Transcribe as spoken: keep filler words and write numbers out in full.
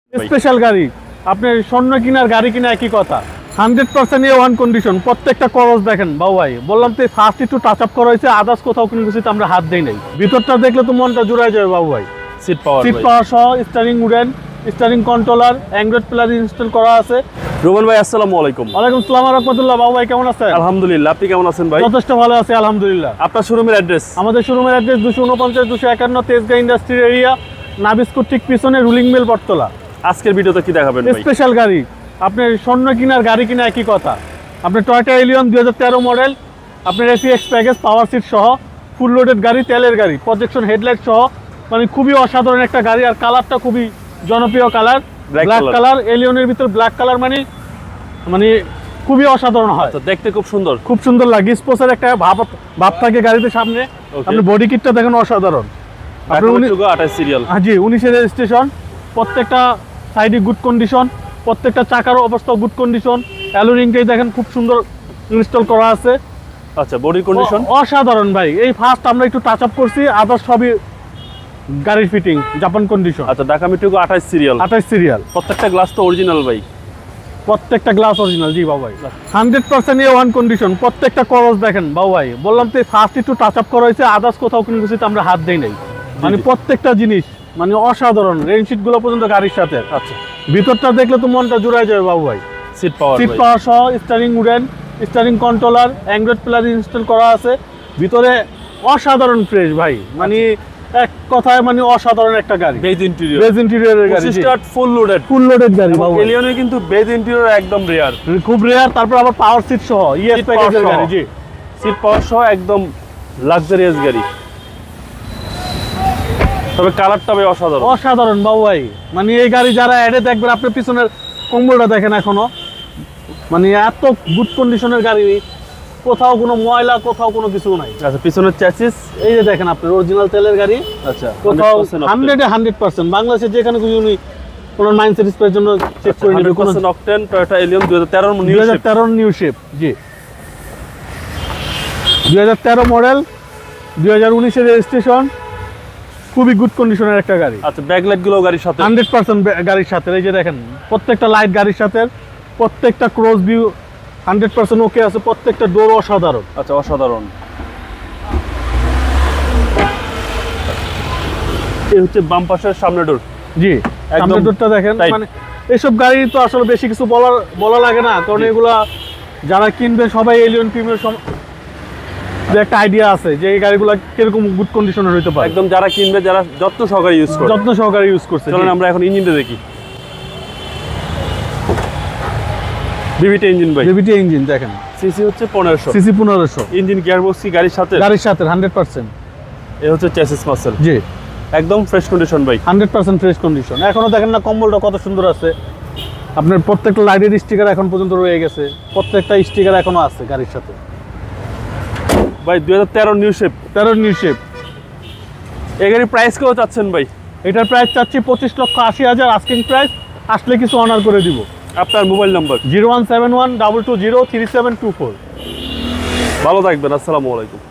Special গাড়ি আপনার স্বর্ণ কিনার গাড়ি কিনা একই কথা hundred percent A one condition প্রত্যেকটা করস দেখেন বাবু ভাই বললাম তো ফার্স্ট একটু টাচ আপ করা হয়েছে আদার্স কোথাও কোনো কিছুতে আমরা হাত দেই নাই ভিতরটা দেখলে তো মনটা জুড়ায় যাবে বাবু ভাই সিট পাওয়ার সিট পাওয়ার সহ steering wooden steering controller Android plus install করা আছে। রোমান ভাই আসসালামু আলাইকুম। ওয়ালাইকুম আসসালাম ওয়া রাহমাতুল্লাহ। বাবু ভাই কেমন আছেন? আলহামদুলিল্লাহ, আপনি কেমন আছেন ভাই? যথেষ্ট ভালো আছি আলহামদুলিল্লাহ। আপনার শোরুমের অ্যাড্রেস? আমাদের শোরুমের অ্যাড্রেস দুশো উনপঞ্চাশ দুশো একান্ন তেজগাঁ ইন্ডাস্ট্রিয়াল এরিয়া নাবিস্কুট ঠিক পিছনে রুলিং মিল বটতলা। আজকের ভিডিওতে কি দেখাবেন ভাই? স্পেশাল গাড়ি আপনার স্বর্ণ কিনার গাড়ি কিনা একই কথা আপনার টয়োটা এলিয়ন দুই হাজার তেরো মডেল আপনার এফিএক্স প্যাকেজ পাওয়ার সিট সহ ফুল লোডেড গাড়ি তেলের গাড়ি প্রজেকশন হেডলাইট সহ মানে খুবই অসাধারণ একটা গাড়ি আর কালারটা খুবই জনপ্রিয় কালার ব্ল্যাক কালার এলিয়নের ভিতর ব্ল্যাক কালার মানে মানে খুবই অসাধারণ হয় তো দেখতে খুব সুন্দর খুব সুন্দর লাগে স্পোর্টসের একটা ভাব ভাব থাকে গাড়িতে সামনে আপনি বডি কিটটা দেখেন অসাধারণ আপনার আঠাশ সিরিয়াল হ্যাঁ জি উনিশের রেজিস্ট্রেশন প্রত্যেকটা সাইডে গুড কন্ডিশন প্রত্যেকটা চাকার অবস্থা গুড কন্ডিশন অ্যালোরিংটাই দেখেন খুব সুন্দর ইনস্টল করা আছে। আচ্ছা বডি কন্ডিশন অসাধারণ ভাই এই ফার্স্ট আমরা একটু টাচ আপ করছি আদার সবই গাড়ির ফিটিং জাপান কন্ডিশন। আচ্ছা ঢাকা মেট্রো আঠাশ সিরিয়াল আঠাশ সিরিয়াল প্রত্যেকটা গ্লাস তো অরিজিনাল ভাই প্রত্যেকটা গ্লাস অরিজিনাল জি বাবু ভাই hundred percent A one condition প্রত্যেকটা করস দেখেন বাবু ভাই বললাম তো ফার্স্ট একটু টাচ আপ করা হয়েছে আদার্স কোথাও কোনো কিছুতে আমরা হাত দেই নাই মানে প্রত্যেকটা জিনিস মানে অসাধারণ রেইনশিট গুলো পর্যন্ত গাড়ির সাথে। আচ্ছা ভিতরটা দেখলে তো মনটা জুড়ায় যাবে বাবু ভাই সিট পাওয়ার সিট পাওয়ার সহ steering wooden steering controller Android plus install করা আছে ভিতরে অসাধারণ ফ্রেশ ভাই মানে এক কথায় মানে অসাধারণ একটা গাড়ি বেজ ইন্টেরিয়র বেজ ইন্টেরিয়রের গাড়ি start full loaded full loaded গাড়ি বাবু এলিয়নে কিন্তু বেজ ইন্টেরিয়র একদম রেয়ার খুব রেয়ার তারপর আবার পাওয়ার সিট সহ ইএস প্যাকেজের গাড়ি জি সিট পাওয়ার সহ একদম লাক্সারিয়াস গাড়ি তবে কালারটা ভাই অসাধারণ অসাধারণ বাবু ভাই মানে এই গাড়ি যারা অ্যাডে দেখবেন আপনার পিছনের কম্বলটা দেখেন এখনো মানে এত গুড কন্ডিশনের গাড়ি কোথাও কোনো ময়লা কোথাও কোনো কিছু নাই। আচ্ছা পিছনের চ্যাসিস এই যে দেখেন আপনার অরিজিনাল তেলের গাড়ি আচ্ছা কোথাও হান্ড্রেডে হান্ড্রেড পার্সেন্ট বাংলাদেশে যেখানে খুশি উনি কোনো মাইন্ড স্যাটিসফাইয়ের জন্য চেক করে নেবে কোনো অকটেন টয়োটা এলিয়ন দুই হাজার তেরো দুই হাজার তেরো নিউ শেপ জি দুই হাজার তেরো মডেল দুই হাজার উনিশের রেজিস্ট্রেশন খুবই গুড কন্ডিশনের একটা গাড়ি। আচ্ছা ব্যাকলাইট গুলো গাড়ির সাথে হান্ড্রেড পার্সেন্ট গাড়ির সাথে এই যে দেখেন প্রত্যেকটা লাইট গাড়ির সাথে প্রত্যেকটা cross view hundred percent okay আছে প্রত্যেকটা ডোর অসাধারণ। আচ্ছা অসাধারণ এই হচ্ছে বাম পাশের সামনে ডোর জি সামনের ডোরটা দেখেন মানে এইসব গাড়ি তো আসলে বেশি কিছু বলার বলা লাগে না কারণ এগুলা যারা কিনবে সবাই এলিয়ন প্রিমিয়ার একটা আইডিয়া আছে যে এই গাড়িগুলো কিরকম গুড কন্ডিশনের হইতে পারে একদম যারা কিনবে যারা যত্ন সহকারে ইউজ করে যত্ন সহকারে ইউজ করছে। চলুন আমরা এখন ইঞ্জিনটা দেখি ভিভিটি ইঞ্জিন ভাই ভিভিটি ইঞ্জিন দেখেন সিসি হচ্ছে পনেরোশো সিসি পনেরোশো ইঞ্জিন গিয়ারবক্স কি গাড়ির সাথে গাড়ির সাথে হান্ড্রেড পার্সেন্ট এই হচ্ছে চ্যাসিস মাসেল জি একদম ফ্রেশ কন্ডিশন ভাই হান্ড্রেড পার্সেন্ট ফ্রেশ কন্ডিশন এখনো দেখেন না কম্বলটা কত সুন্দর আছে আপনার প্রত্যেকটা লাইটের স্টিকার এখন পর্যন্ত রয়ে গেছে প্রত্যেকটা স্টিকার এখনো আছে গাড়ির সাথে ভাই দুই হাজার তেরো নিউ শেপ তেরো নিউ শেপ এই গাড়ির প্রাইস কেউ চাচ্ছেন ভাই? এটার প্রাইস চাচ্ছি পঁচিশ লক্ষ আশি হাজার আস্কিং প্রাইস আসলে কিছু অনার করে দিব। আপনার mobile number zero one seven one double two zero three seven two four. ভালো থাকবেন, আসসালামু আলাইকুম।